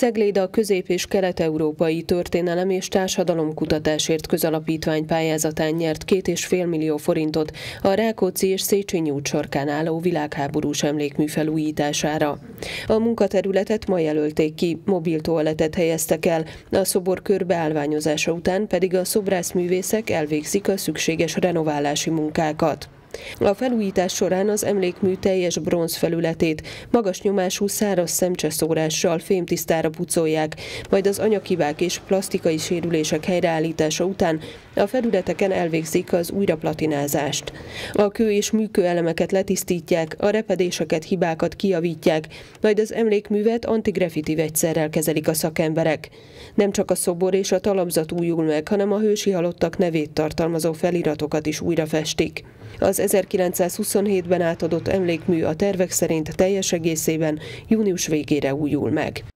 Cegléd a Közép- és Kelet-Európai Történelem és Társadalomkutatásért Közalapítvány pályázatán nyert 2,5 millió forintot a Rákóczi és Széchenyi út sarkán álló világháborús emlékmű felújítására. A munkaterületet ma jelölték ki, mobil toaletet helyeztek el, a szobor körbeállványozása után pedig a szobrászművészek elvégzik a szükséges renoválási munkákat. A felújítás során az emlékmű teljes bronz felületét magas nyomású száraz szemcseszórással fémtisztára pucolják, majd az anyaghibák és plastikai sérülések helyreállítása után a felületeken elvégzik az újraplatinázást. A kő és műkő elemeket letisztítják, a repedéseket, hibákat kijavítják, majd az emlékművet antigraffiti vegyszerrel kezelik a szakemberek. Nem csak a szobor és a talapzat újul meg, hanem a hősi halottak nevét tartalmazó feliratokat is újrafestik. Az 1927-ben átadott emlékmű a tervek szerint teljes egészében június végére újul meg.